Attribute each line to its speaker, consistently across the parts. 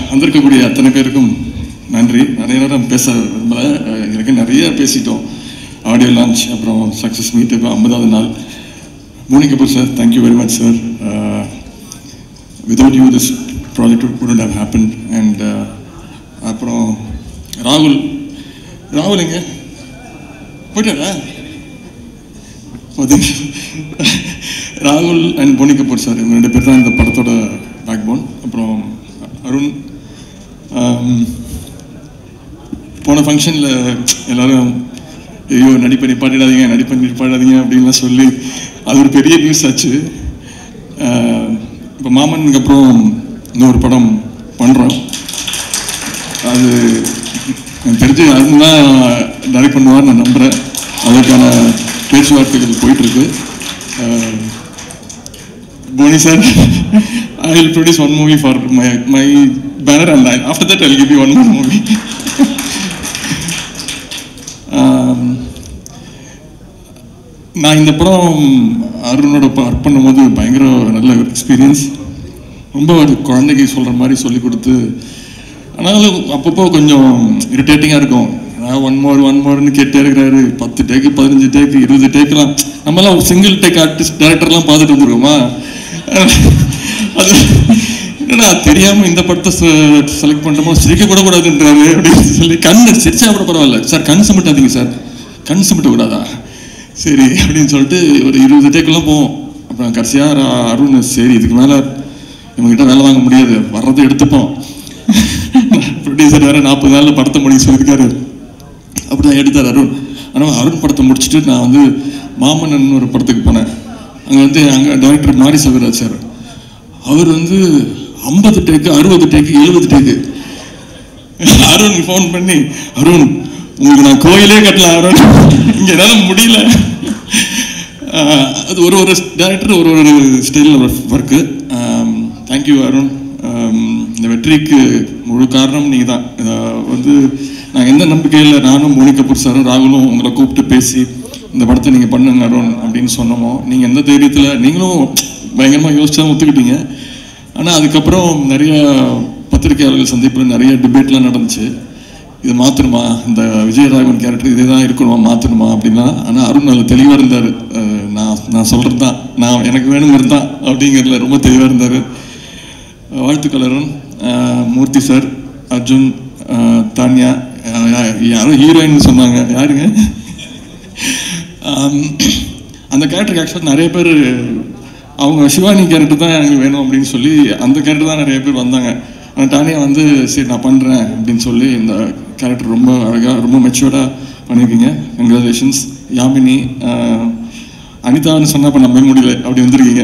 Speaker 1: வந்திருக்கக்கூடிய அத்தனை பேருக்கும் நன்றி. நிறைய நேரம் பேச விரும்பல, எனக்கு நிறைய பேசிட்டோம். ஆடியோ லான்ச், அப்புறம் சக்ஸஸ் மீட், இப்போ 50வது நாள். Monikapur sir, thank you very much sir. Without you this project wouldn't have happened. And அப்புறம் ராகுல் எங்க போயிட்டாரா? ராகுல் அண்ட் போனிகபூர் சார், இவங்க 2 பேர் தான் இந்த படத்தோட பேக் போன். அப்புறம் அருண், போன ஃபங்க்ஷனில் எல்லோரும் ஐயோ நடிப்பை நிப்பாட்டிடாதீங்க அப்படின்லாம் சொல்லி அது ஒரு பெரிய நியூஸ் ஆச்சு. இப்போ மாமனுக்கு அப்புறம் இன்னொரு படம் பண்ணுறோம். அது எனக்கு தெரிஞ்சு அருண் தான் டைரக்ட் பண்ணுவார்னு நான் நம்புகிறேன். அதற்கான பேச்சுவார்த்தைகள் போயிட்டுருக்கு. Boni sir, I will produce one movie for my banner and after that I will give you one more movie. நான் இந்த படம் அருணோட ஒர்க் பண்ணும்போது பயங்கர நல்ல எக்ஸ்பீரியன்ஸ். ரொம்ப குழந்தைக்கு சொல்கிற மாதிரி சொல்லி கொடுத்து, ஆனாலும் அப்பப்போ கொஞ்சம் இரிட்டேட்டிங்காக இருக்கும். ஒன் மோர்னு கேட்டே இருக்கிறாரு. 10 டேக்கு 15 டேக்கு 20 டேக்கெலாம் நம்மளாம் சிங்கிள் டேக் ஆர்டிஸ்ட் டேரக்டர்லாம் பார்த்துட்டு வந்துருக்கோமா? அது என்னடா தெரியாமல் இந்த படத்தை செலக்ட் பண்ணுறோமோ, சிரிக்க கூட கூடாதுன்றாரு அப்படின்னு சொல்லி. சிரிச்சா கூட பரவாயில்ல சார், கண் சமட்டாதீங்க சார், கண் சமட்டக்கூடாதா? சரி அப்படின்னு சொல்லிட்டு ஒரு 20 டேக்கெல்லாம் போவோம். அப்புறம் கடைசியாக அருண், சரி இதுக்கு மேலே இவங்ககிட்ட வேலை வாங்க முடியாது, வர்றதை எடுத்துப்போம். ப்ரொடியூசர் வேறு 40 நாளில் படத்தை முடிக்க சொல்லியிருக்காரு. அப்படி தான் எடுத்தார் அருண். ஆனால் அருண் படத்தை முடிச்சுட்டு நான் மாமன்னன் ஒரு படத்துக்கு போனேன். அங்கே டைரக்டர் மாரி சவிராஜ் சார், அவர் 50 take 60 take 70 take. Arun phone பண்ணி, அருண் உங்களுக்கு நான் கோயிலே கட்டலாம் அருண், இங்கே என்னால் முடியல. அது ஒரு டைரக்டர் ஒரு ஸ்டைலில் ஒர்க்கு. தேங்க்யூ அருண். இந்த வெற்றிக்கு முழு காரணம் நீங்கள் தான். நாங்கள் எந்த நம்பிக்கையில் நானும் போனிகபூர் சாரும் ராகுலும் உங்களை கூப்பிட்டு பேசி இந்த படத்தை நீங்கள் பண்ணுங்க அருண் அப்படின்னு சொன்னோமோ, நீங்கள் எந்த தைரியத்தில், நீங்களும் பயங்கரமாக யோசிச்சா ஒத்துக்கிட்டீங்க. ஆனால் அதுக்கப்புறம் நிறைய பத்திரிகையாளர்கள் சந்திப்பில் நிறைய டிபேட்லாம் நடந்துச்சு. இது மாற்றணுமா, இந்த விஜயராகவன் கேரக்டர் இதே தான் இருக்கணுமா, மாற்றணுமா அப்படின்னா. ஆனால் அருண் அதில் தெளிவாக இருந்தார். நான் சொல்கிறது தான், நான் எனக்கு வேணுங்கிறது தான் அப்படிங்கிறதுல ரொம்ப தெளிவாக இருந்தார். வாழ்த்துக்கள் அருண். மூர்த்தி சார், அர்ஜுன், தான்யா, யாரோ ஹீரோயின் சொன்னாங்க, யாருங்க அந்த கேரக்டருக்கு? ஆக்சுவலாக நிறைய பேர் அவங்க சிவானி கேரக்டர் தான் எனக்கு வேணும் அப்படின்னு சொல்லி அந்த கேரக்டர் தான் நிறைய பேர் வந்தாங்க. ஆனால் தானியா சரி நான் பண்ணுறேன் அப்படின்னு சொல்லி இந்த கேரக்டர் ரொம்ப அழகாக ரொம்ப மெச்சூர்டாக பண்ணியிருக்கீங்க. கங்க்ராச்சுலேஷன்ஸ். யாமினி, அனிதான்னு சொன்னால் இப்போ நம்ப முடியல அப்படி வந்திருக்கீங்க.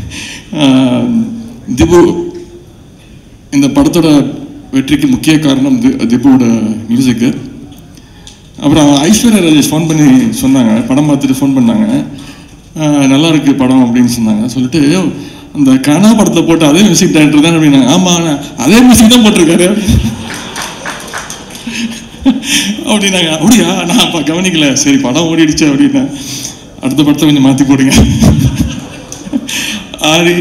Speaker 1: திபு, இந்த படத்தோட வெற்றிக்கு முக்கிய காரணம் திபுவோட மியூசிக்கு. அப்புறம் ஐஸ்வர்யா ராஜேஷ் ஃபோன் பண்ணி சொன்னாங்க, படம் பார்த்துட்டு ஃபோன் பண்ணாங்க, நல்லா இருக்கு படம் அப்படின்னு சொன்னாங்க. சொல்லிட்டு அந்த கனா படத்தில் போட்டு அதே மியூசிக் டைரக்டர் தான் அப்படின்னாங்க. ஆமாம், அதே மியூசிக் தான் போட்டிருக்காரு அப்படின்னாங்க. அப்படியா, நான் அப்போ கவனிக்கல. சரி படம் ஓடிடுச்சு அப்படின்னா அடுத்த படத்தை கொஞ்சம் மாற்றி போடுங்க. Aari,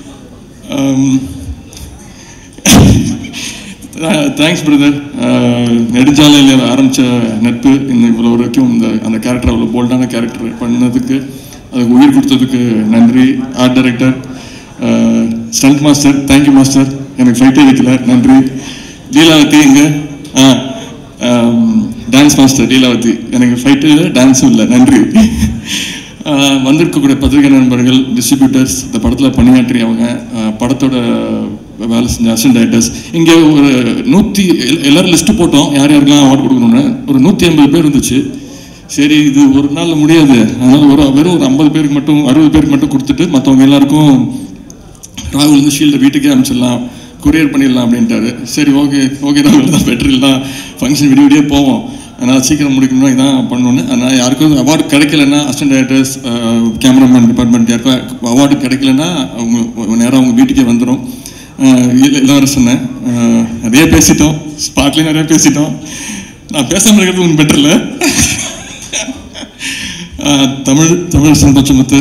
Speaker 1: thanks brother. நெடுஞ்சாலையில் ஆரம்பித்த நட்பு இவ்வளோ வரைக்கும் அந்த கேரக்டர் அவ்வளோ போல்டான கேரக்டர் பண்ணதுக்கு, அதுக்கு உயிர் கொடுத்ததுக்கு நன்றி. Art director, stunt master, thank you master, எனக்கு ஃபைட்டே வைக்கல, நன்றி. லீலாவதி இங்கே, டான்ஸ் மாஸ்டர் லீலாவதி, எனக்கு ஃபைட்டு இல்லை டான்ஸும் இல்லை, நன்றி. வந்திருக்கக்கூடிய பத்திரிகை நண்பர்கள், டிஸ்ட்ரிபியூட்டர்ஸ், இந்த படத்தில் பணியாற்றியவங்க, படத்தோட வேலை செஞ்ச அசிஸ்டன்ட் டைரக்டர்ஸ். இங்கே ஒரு எல்லாரும் லிஸ்ட்டு போட்டோம் யார் யாருக்கெல்லாம் அவார்டு கொடுக்கணும்னு. ஒரு 150 பேர் இருந்துச்சு. சரி இது ஒரு நாளில் முடியாது, அதனால் வெறும் ஒரு 50 பேருக்கு மட்டும் 60 பேருக்கு மட்டும் கொடுத்துட்டு மற்றவங்க எல்லாருக்கும் ராகுல் ஷீல்டை வீட்டுக்கே அனுப்பிச்சிடலாம், கொரியர் பண்ணிடலாம் அப்படின்ட்டாரு. சரி ஓகே ராகுல் தான் பெட்ரோல் தான், ஃபங்க்ஷன் விடிய போவோம், அதனால் சீக்கிரம் முடிக்கணும், இதான் பண்ணணுன்னு. அதனால் யாருக்கும் அவார்டு கிடைக்கலன்னா, அசிஸ்டன்ட் டைரக்டர்ஸ், கேமராமேன் டிபார்ட்மெண்ட் யாருக்கும் அவார்டு கிடைக்கலன்னா அவங்க நேராக அவங்க வீட்டுக்கே வந்துடும். எல்லாரும் சொன்னேன், நிறைய பேசிட்டோம், ஸ்பாட்லேயும் நிறைய பேசிட்டோம். நான் பேசாமல் இருக்கிறது ஒன்றும் பெட்டரில்லை. தமிழ் சந்தோஷமுத்து,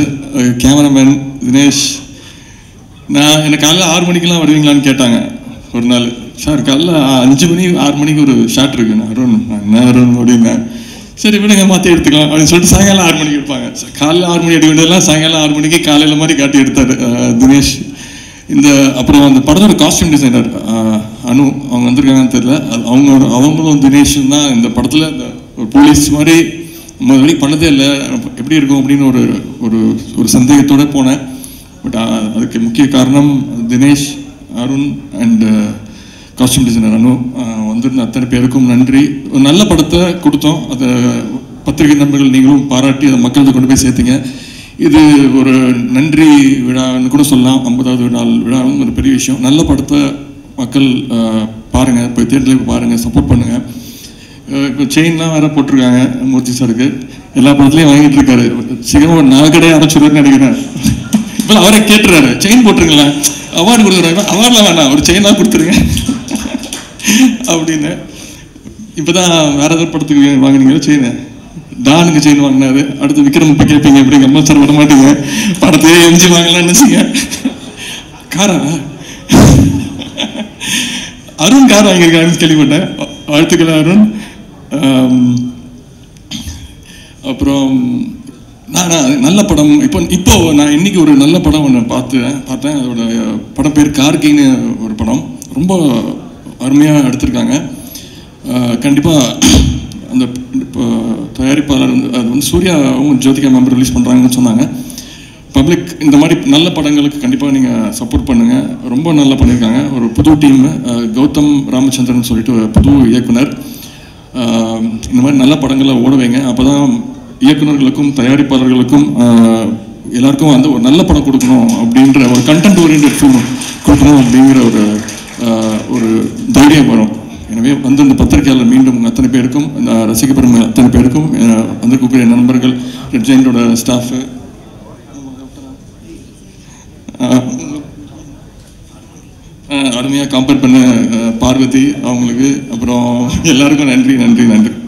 Speaker 1: கேமராமேன் தினேஷ், எனக்கு காலையில் 6 மணிக்கெல்லாம் வருவீங்களான்னு கேட்டாங்க ஒரு நாள். சார் காலைல 5 மணி 6 மணிக்கு ஒரு ஷாட் இருக்குண்ணா அருண் அப்படின்னா சரி விடுங்க மாற்றி எடுத்துக்கலாம் அப்படின்னு சொல்லிட்டு சாயங்காலம் 6 மணிக்கு எடுப்பாங்க. காலையில் 6 மணி எடுக்க வேண்டியதெல்லாம் சாயங்காலம் 6 மணிக்கு காலையில் மாதிரி காட்டி எடுத்தார் தினேஷ். அப்புறம் அந்த படத்தோட காஸ்டியூம் டிசைனர் அனு அவங்க வந்திருக்காங்கன்னு தெரியல. அவங்களும் தினேஷும் தான் இந்த படத்தில் இந்த ஒரு போலீஸ் மாதிரி நம்ம வரைக்கும் பண்ணதே இல்லை, எப்படி இருக்கும் அப்படின்னு ஒரு சந்தேகத்தோடு போனேன். பட் அதுக்கு முக்கிய காரணம் Dinesh, Arun and costume designer Anu. வந்திருந்த அத்தனை பேருக்கும் நன்றி. ஒரு நல்ல படத்தை கொடுத்தோம். அதை பத்திரிகை நண்பர்கள் நீங்களும் பாராட்டி அதை மக்கள்கிட்ட கொண்டு போய் சேர்த்தீங்க. இது ஒரு நன்றி விழான்னு கூட சொல்லலாம். 50வது நாள் விழாவும் ஒரு பெரிய விஷயம். நல்ல படத்தை மக்கள் பாருங்கள், போய் தேட்டரில் போய் பாருங்கள், சப்போர்ட் பண்ணுங்கள். இப்போ செயின்லாம் வேறு போட்டிருக்காங்க மூர்த்தி சாருக்கு. எல்லா படத்துலையும் வாங்கிட்டு இருக்காரு. சீக்கிரம் ஒரு 4 கடையை ஆரம்பிச்சுருவாருன்னு நினைக்கிறேன். இப்போ அவரே கேட்டுறாரு, செயின் போட்டுருங்களேன், அவார்டு கொடுக்குறாங்க. அவார்டில் வேணாம், ஒரு செயினாக கொடுத்துருங்க அப்படின்னு. இப்போ தான் வேறு ஏதாவது படத்துக்கு வாங்கினீங்களா செயின்? டானுக்கு செயின் வாங்கினாரு. அடுத்து விக்ரம் இப்போ கேட்பீங்க அப்படிங்க. அம்மா சார் விட மாட்டீங்க, படத்தையே எம்ஜி வாங்கலாம்னு நினச்சிங்க. காரா அருண் கார் வாங்கியிருக்காருன்னு கேள்விப்பட்டேன். வாழ்த்துக்கள் அருண். அப்புறம் நல்ல படம். இப்போ நான் இன்னைக்கு ஒரு நல்ல படம் ஒன்று பார்த்தேன். அதோட படம் பேர் கார்கின்னு ஒரு படம். ரொம்ப அருமையாக எடுத்திருக்காங்க. கண்டிப்பாக அந்த தயாரிப்பாளர் அது சூர்யாவும் ஜோதிகா மெம்பர் ரிலீஸ் பண்ணுறாங்கன்னு சொன்னாங்க. பப்ளிக் இந்த மாதிரி நல்ல படங்களுக்கு கண்டிப்பாக நீங்கள் சப்போர்ட் பண்ணுங்கள். ரொம்ப நல்லா பண்ணியிருக்காங்க. ஒரு புது டீம், கௌதம் ராமச்சந்திரன் சொல்லிட்டு புது இயக்குனர். இந்த மாதிரி நல்ல படங்களை ஓட வைங்க. அப்போ தான் இயக்குநர்களுக்கும் தயாரிப்பாளர்களுக்கும் எல்லாருக்கும் வந்து ஒரு நல்ல படம் கொடுக்கணும் அப்படின்ற ஒரு கண்டென்ட் ஓரியன்டட் ஃபில்ம் கொடுக்கணும் அப்படிங்கிற ஒரு தைரியம் வரும். எனவே வந்து இந்த பத்திரிகையாளர் மீண்டும் அத்தனை பேருக்கும், ரசிகப்பெருமை அத்தனை பேருக்கும், வந்திருக்கக்கூடிய நண்பர்கள், ரெட் ஜெயிண்டோட ஸ்டாஃபு, அருமையாக கம்பேர் பண்ண பார்வதி அவங்களுக்கு, அப்புறம் எல்லாருக்கும் நன்றி நன்றி நன்றி.